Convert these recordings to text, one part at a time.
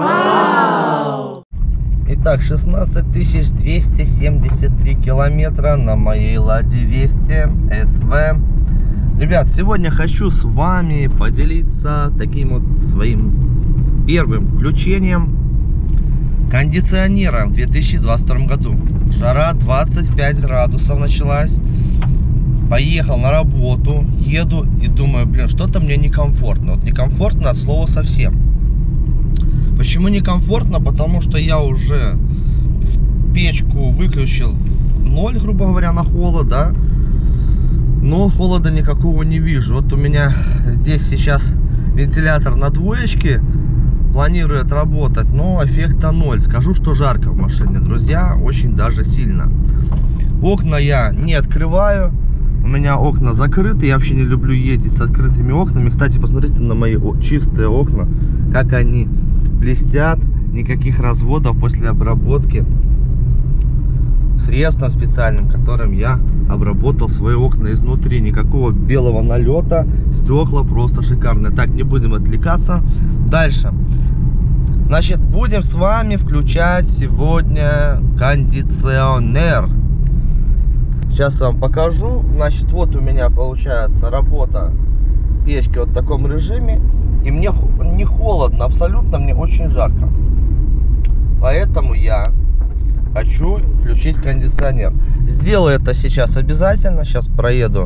Вау! Итак, 16 273 километра на моей Ладе Весте СВ. Ребят, сегодня хочу с вами поделиться таким вот своим первым включением кондиционера в 2022 году. Жара 25 градусов началась. Поехал на работу, еду и думаю, блин, что-то мне некомфортно. Вот некомфортно от слова совсем. Почему некомфортно? Потому что я уже печку выключил в ноль, грубо говоря, на холод, да? Но холода никакого не вижу. Вот у меня здесь сейчас вентилятор на двоечке планирует работать, но эффекта ноль. Скажу, что жарко в машине, друзья, очень даже сильно. Окна я не открываю. У меня окна закрыты, я вообще не люблю ездить с открытыми окнами. Кстати, посмотрите на мои чистые окна, как они блестят, никаких разводов после обработки средством специальным, которым я обработал свои окна изнутри. Никакого белого налета, стекла просто шикарные. Так, не будем отвлекаться. Дальше. Значит, будем с вами включать сегодня кондиционер. Сейчас вам покажу. Значит, вот у меня получается работа печки вот в таком режиме. И мне не холодно, абсолютно, мне очень жарко. Поэтому я хочу включить кондиционер. Сделаю это сейчас обязательно. Сейчас проеду.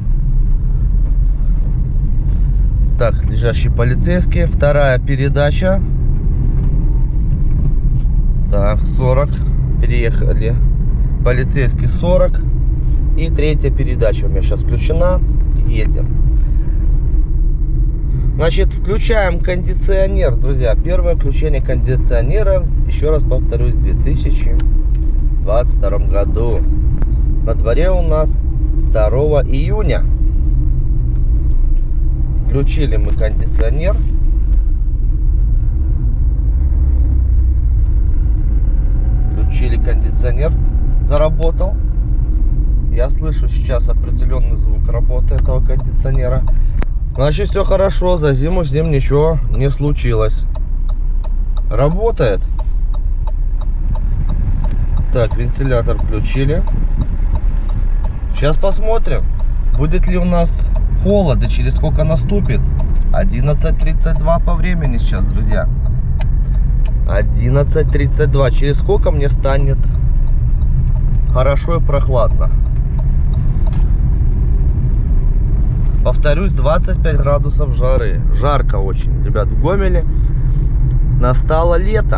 Так, лежащий полицейский. Вторая передача. Так, 40. Переехали. Полицейский 40. И третья передача у меня сейчас включена. Едем. Значит, включаем кондиционер, друзья. Первое включение кондиционера, еще раз повторюсь, в 2022 году. На дворе у нас 2 июня. Включили мы кондиционер. Включили кондиционер. Заработал. Я слышу сейчас определенный звук работы этого кондиционера. Значит, все хорошо, за зиму с ним ничего не случилось. Работает. Так, вентилятор включили. Сейчас посмотрим, будет ли у нас холод и через сколько наступит. 11:32 по времени сейчас, друзья. 11:32. Через сколько мне станет хорошо и прохладно. Повторюсь, 25 градусов жары. Жарко очень, ребят, в Гомеле. Настало лето.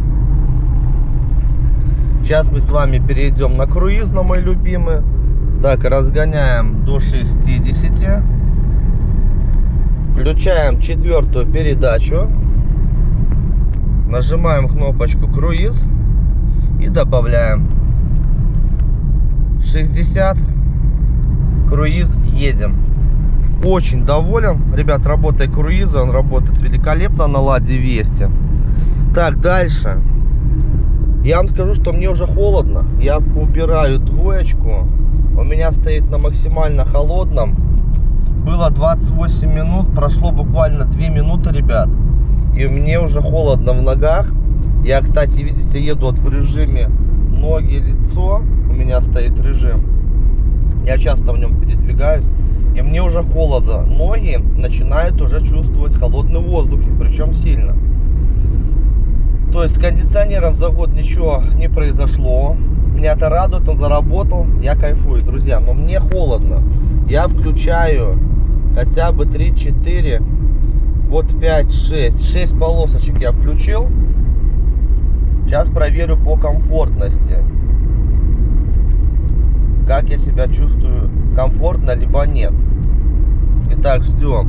Сейчас мы с вами перейдем на круиз, на мой любимый. Так, разгоняем до 60. Включаем 4-ю передачу. Нажимаем кнопочку круиз. И добавляем 60. Круиз, едем. Очень доволен, ребят, работой круиза. Он работает великолепно на Ладе Весте. Так, дальше. Я вам скажу, что мне уже холодно. Я убираю двоечку. У меня стоит на максимально холодном. Было 28 минут. Прошло буквально 2 минуты, ребят. И мне уже холодно в ногах. Я, кстати, видите, еду вот в режиме ноги, лицо. У меня стоит режим. Я часто в нем передвигаюсь. И мне уже холодно. Ноги начинают уже чувствовать холодный воздух. И причем сильно. То есть с кондиционером за год ничего не произошло. Меня это радует, он заработал. Я кайфую, друзья. Но мне холодно. Я включаю хотя бы 3-4. Вот 5-6. 6 полосочек я включил. Сейчас проверю по комфортности. Как я себя чувствую, комфортно либо нет. Итак, ждем.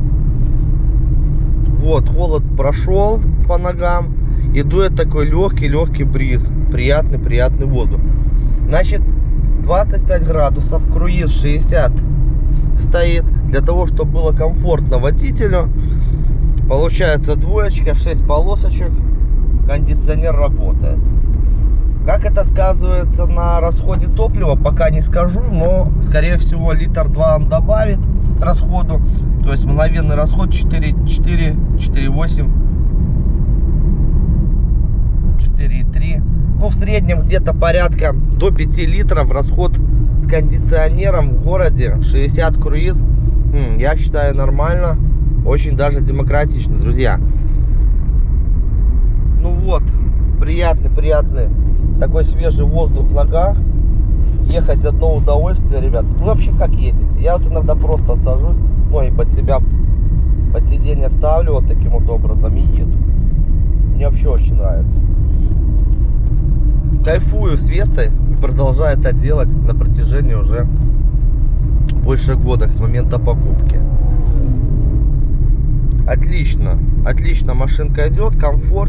Вот, холод прошел по ногам. И дует такой легкий бриз. Приятный воздух. Значит, 25 градусов, круиз 60 стоит. Для того, чтобы было комфортно водителю, получается двоечка, 6 полосочек. Кондиционер работает. Как это сказывается на расходе топлива, пока не скажу, но скорее всего литр-2 он добавит расходу. То есть мгновенный расход 4,8 4,3. Ну, в среднем где-то порядка до 5 литров расход с кондиционером в городе. 60 круиз. Я считаю нормально. Очень даже демократично, друзья. Ну вот, приятный такой свежий воздух в ногах. Ехать одно удовольствие, ребят. Вы вообще как едете? Я вот иногда просто сажусь, ноги под себя, под сиденье ставлю вот таким вот образом и еду. Мне вообще очень нравится. Кайфую с Вестой и продолжаю это делать на протяжении уже больше года с момента покупки. Отлично, отлично машинка идет, комфорт.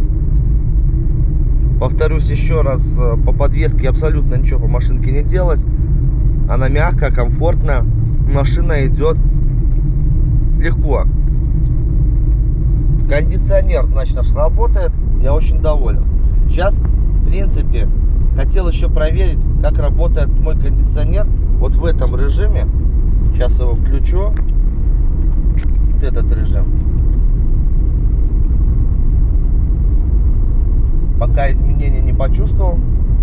Повторюсь еще раз, по подвеске абсолютно ничего по машинке не делалось. Она мягкая, комфортная. Машина идет легко. Кондиционер, значит, наш работает. Я очень доволен. Сейчас, в принципе, хотел еще проверить, как работает мой кондиционер. Вот в этом режиме. Сейчас его включу. Вот этот режим. Пока изменения не почувствовал.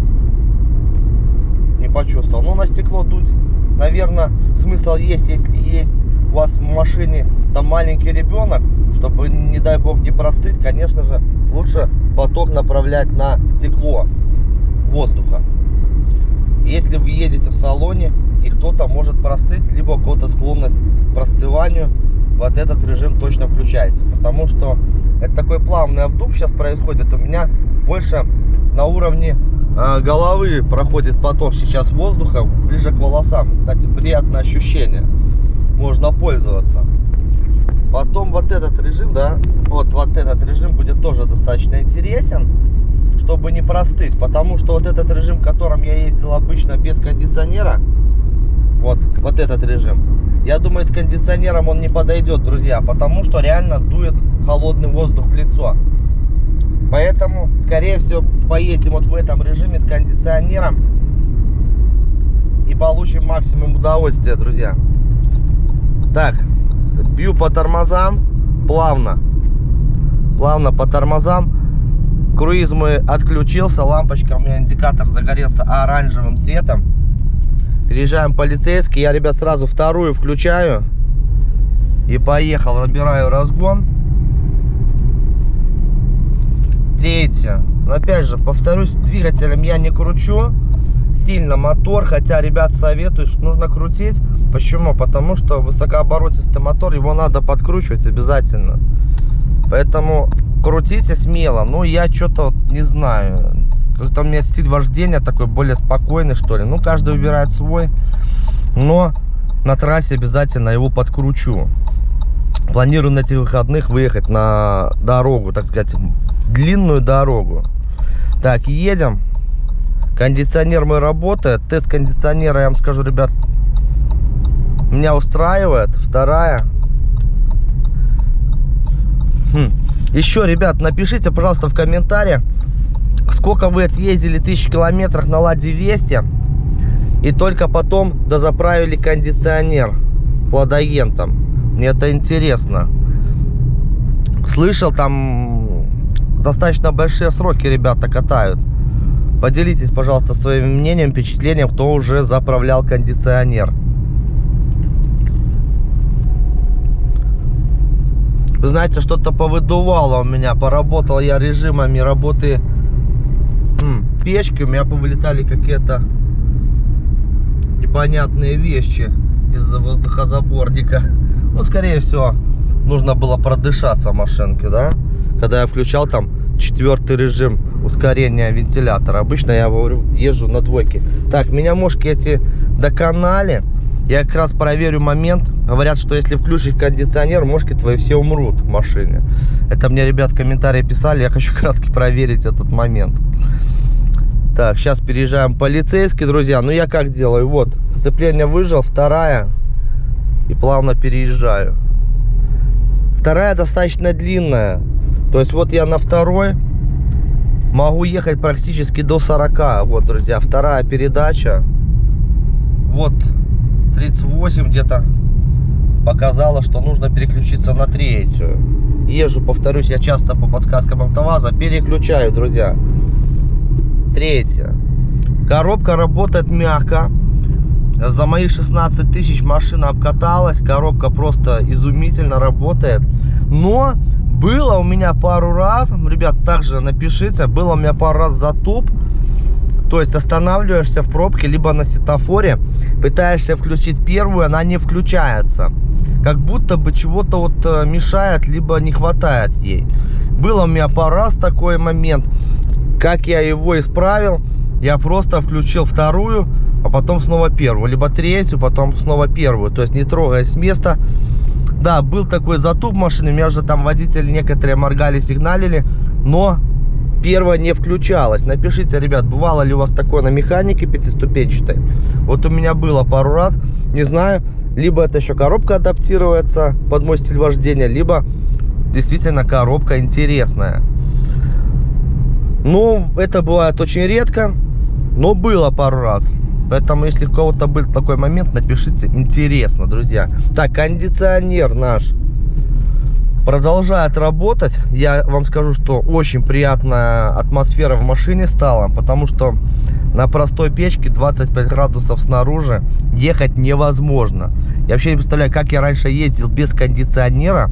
Но на стекло дуть, наверное, смысл есть, если есть у вас в машине там маленький ребенок, чтобы, не дай бог, не простыть. Конечно же, лучше поток направлять на стекло воздуха. Если вы едете в салоне и кто-то может простыть, либо у кого-то склонность к простыванию, вот этот режим точно включается. Потому что это такой плавный обдув сейчас происходит. У меня больше на уровне головы проходит поток сейчас воздуха, ближе к волосам. Кстати, приятное ощущение. Можно пользоваться. Потом вот этот режим, да, вот этот режим будет тоже достаточно интересен, чтобы не простыть. Потому что вот этот режим, в котором я ездил обычно без кондиционера, вот этот режим, я думаю, с кондиционером он не подойдет, друзья, потому что реально дует холодный воздух в лицо. Поэтому, скорее всего, поездим вот в этом режиме с кондиционером и получим максимум удовольствия, друзья. Так, бью по тормозам, плавно по тормозам. Круиз мой отключился, лампочка у меня, индикатор загорелся оранжевым цветом. Переезжаем полицейский, я, ребят, сразу вторую включаю и поехал, набираю разгон. Третья. Но опять же, повторюсь, двигателем я не кручу сильно мотор, хотя, ребят, советую, что нужно крутить. Почему? Потому что высокооборотистый мотор, его надо подкручивать обязательно. Поэтому крутите смело. Ну, я что-то не знаю. Как-то у меня стиль вождения такой более спокойный, что ли. Ну, каждый выбирает свой. Но на трассе обязательно его подкручу. Планирую на этих выходных выехать на дорогу, так сказать, длинную дорогу. Так, едем. Кондиционер мой работает. Тест кондиционера, я вам скажу, ребят, меня устраивает. Вторая. Еще, ребят, напишите, пожалуйста, в комментариях, сколько вы отъездили 1000 километров на Ладе Весте и только потом дозаправили кондиционер хладагентом. Мне это интересно. Слышал, там достаточно большие сроки ребята катают. Поделитесь, пожалуйста, своим мнением, впечатлением, кто уже заправлял кондиционер. Вы знаете, что-то повыдувало у меня. Поработал я режимами работы печки. У меня повылетали какие-то непонятные вещи из-за воздухозаборника. Ну, скорее всего, нужно было продышаться в машинке, да? Когда я включал там 4-й режим ускорения вентилятора. Обычно я езжу на двойке. Так, меня мошки эти доконали. Я как раз проверю момент. Говорят, что если включишь кондиционер, мошки твои все умрут в машине. Это мне, ребят, комментарии писали. Я хочу кратко проверить этот момент. Так, сейчас переезжаем полицейский, друзья. Ну, я как делаю? Вот, сцепление выжал, вторая. И плавно переезжаю. Вторая достаточно длинная. То есть, вот я на второй могу ехать практически до 40. Вот, друзья, вторая передача. Вот 38 где-то показала, что нужно переключиться на третью. Езжу, повторюсь, я часто по подсказкам АвтоВАЗа переключаю, друзья. Третье. Коробка работает мягко. За мои 16 тысяч машина обкаталась. Коробка просто изумительно работает. Но было у меня пару раз, ребят, также напишите, было у меня пару раз затуп. То есть останавливаешься в пробке, либо на светофоре, пытаешься включить первую, она не включается. Как будто бы чего-то вот мешает, либо не хватает ей. Было у меня пару раз такой момент. Как я его исправил? Я просто включил вторую, а потом снова первую. Либо третью, потом снова первую. То есть не трогаясь с места. Да, был такой затуп машины. У меня уже там водители некоторые моргали, сигналили. Но первая не включалась. Напишите, ребят, бывало ли у вас такое на механике пятиступенчатой? Вот у меня было пару раз. Не знаю, либо это еще коробка адаптируется под мой стиль вождения, либо действительно коробка интересная. Но это бывает очень редко, но было пару раз. Поэтому, если у кого-то был такой момент, напишите, интересно, друзья. Так, кондиционер наш продолжает работать. Я вам скажу, что очень приятная атмосфера в машине стала, потому что на простой печке 25 градусов снаружи ехать невозможно. Я вообще не представляю, как я раньше ездил без кондиционера.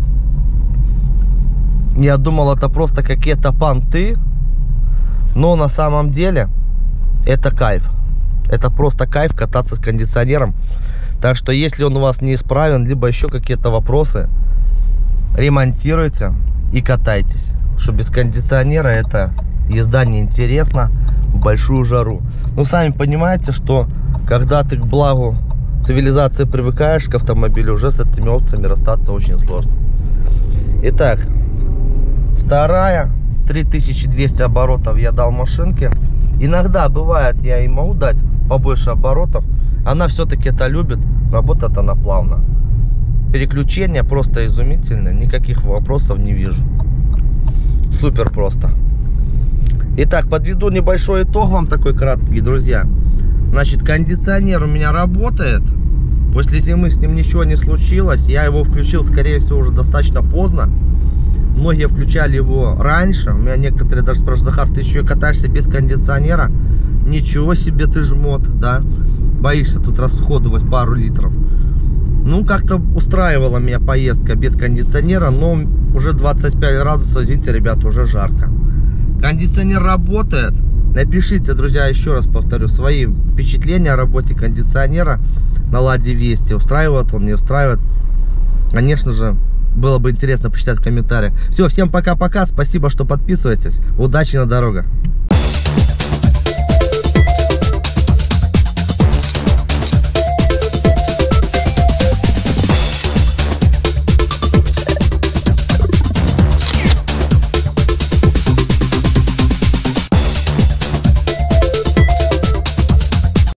Я думал, это просто какие-то понты, но на самом деле это кайф. Это просто кайф кататься с кондиционером. Так что, если он у вас неисправен, либо еще какие-то вопросы, ремонтируйте и катайтесь. Что без кондиционера это езда неинтересна в большую жару. Ну, сами понимаете, что когда ты к благу цивилизации привыкаешь к автомобилю, уже с этими опциями расстаться очень сложно. Итак, вторая, 3200 оборотов я дал машинке. Иногда бывает, я и могу дать побольше оборотов. Она все-таки это любит, работает она плавно. Переключение просто изумительное, никаких вопросов не вижу. Супер просто. Итак, подведу небольшой итог вам такой краткий, друзья. Значит, кондиционер у меня работает. После зимы с ним ничего не случилось. Я его включил, скорее всего, уже достаточно поздно. Многие включали его раньше. У меня некоторые даже спрашивают: Захар, ты еще катаешься без кондиционера? Ничего себе ты жмот, да? Боишься тут расходовать пару литров. Ну, как-то устраивала меня поездка без кондиционера, но уже 25 градусов, извините, ребята, уже жарко. Кондиционер работает. Напишите, друзья, еще раз повторю, свои впечатления о работе кондиционера на Ладе Вести. Устраивает он, не устраивает? Конечно же, было бы интересно почитать в комментариях. Все, всем пока-пока, спасибо, что подписываетесь. Удачи на дорогах.